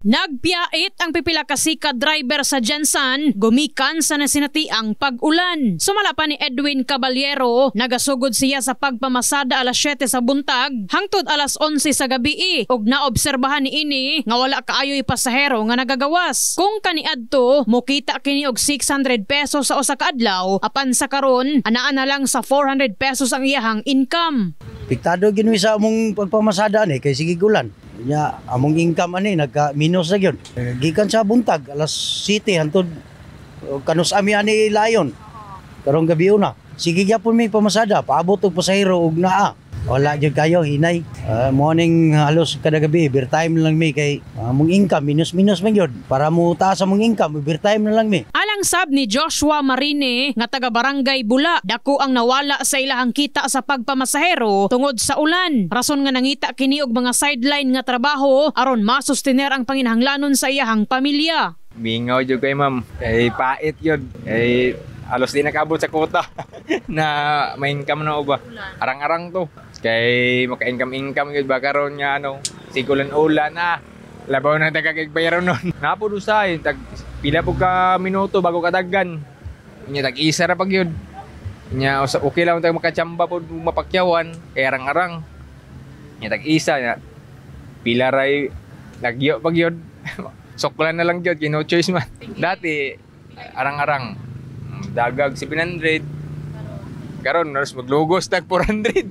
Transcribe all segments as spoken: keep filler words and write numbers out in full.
Nagpiyait ang pipila ka sikat driver sa Jensan gumikan sa nasinatiang pag-ulan. Sumala pa ni Edwin Caballero, nagasugod siya sa pagpamasada alas siyete sa buntag hangtod alas onse sa gabi ug naobserbahan ni ini nga wala kaayoy pasahero nga nagagawas. Kung kaniadto mokita kini og six hundred pesos sa usa ka adlaw, apan sa karon anaa na lang sa four hundred pesos ang iyahang income. Piktado ginoy sa among pagpamasada ni kay sige gulan. Nya among income ani nagka minus na gyud. Gikan sa buntag alas siyete hantod kanus ami ani layon. Karong gabi una. Sige gyapon mi pamasada, paabot og pasahero og naa. Wala jud kayo hinay. Uh, morning halos kada gabi overtime lang mi kay among income minus-minus man gyud. Para mo taas among income overtime na lang mi. Alang sab ni Joshua Marine nga taga Barangay Bula, dako ang nawala sa ilahang kita sa pagpamasahero tungod sa ulan. Rason nga nangita kini og mga sideline nga trabaho aron masustener ang panginahanglanon sa iyahang pamilya. Bingaw jud kay ma'am. Kay pait yun. Kay halos di nakabot sa kota na may income na uba. Arang-arang to. Kay maka-income-income yun ba karon nga ano, sigulan-ulan na. Labaw na tagagigbayaran nun. Napod usay, tag, pila po ka minuto bago kadagan. Inya tag-isa ra pag yun. Inya okay lang tayo makachamba po mapakyawan, kay arang-arang. Inya tag-isa, inya, pila ray, lagyo pag yun. Soklan na lang yun, kino choice man. Dati, arang-arang, dagag seven hundred. Karon nars maglugos tag four hundred.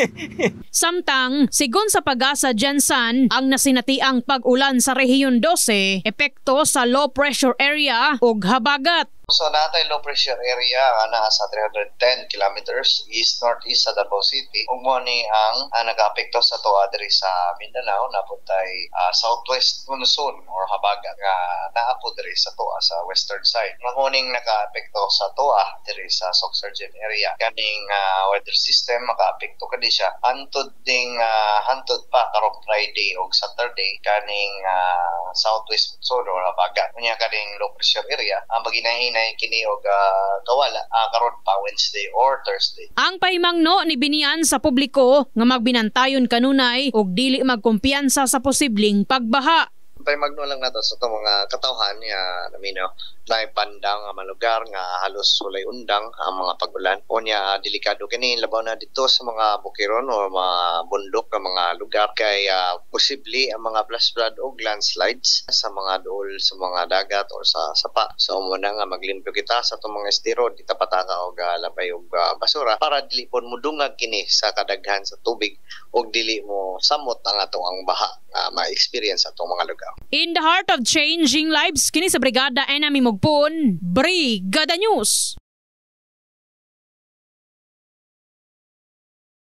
Samtang sigon sa Pag-asa Jensan ang nasinatiang pag-ulan sa Rehiyon twelve epekto sa low pressure area ug habagat. So natay low pressure area nga naa sa three hundred ten kilometers east northeast sa Davao City. Ug mo ni ang uh, nagaapekto sa tuwa diri sa Mindanao napuntay uh, southwest monsoon or habagat nga naa po diri sa tuwa sa western side. Makuning nagaapekto sa tuwa diri sa Soxargen area. Kaning uh, weather system makaapekto kadi siya antud ding uh, hantod pa karong Friday ug Saturday kaning uh, southwest monsoon or habagat. Unya kaning low pressure area ang baginahin na kini og uh, kawala uh, karon pa Wednesday or Thursday. Ang pahimangno ni binian sa publiko nga magbinantayon kanunay og dili magkumpiyansa sa posibleng pagbaha. Pahimangno lang nato sa itong mga katawhan nga naminaw na pandang nga malugar nga halos walay undang ang mga pag-ulan. O niya delikado kini labaw na dito sa mga bukiron o mga bundok nga mga lugar kay uh, posible ang mga flash flood o landslides sa mga dool sa mga dagat o sa sapa. So muna nga maglimpyo kita sa itong mga estero di tapataka og uh, labay og uh, basura para dili pon mudungag kini sa kadaghan sa tubig og dili mo samot ang atong ang baha nga uh, ma-experience atong mga lugar. In the heart of changing lives kini sa Brigada Enemy Mugpon, Brigada News.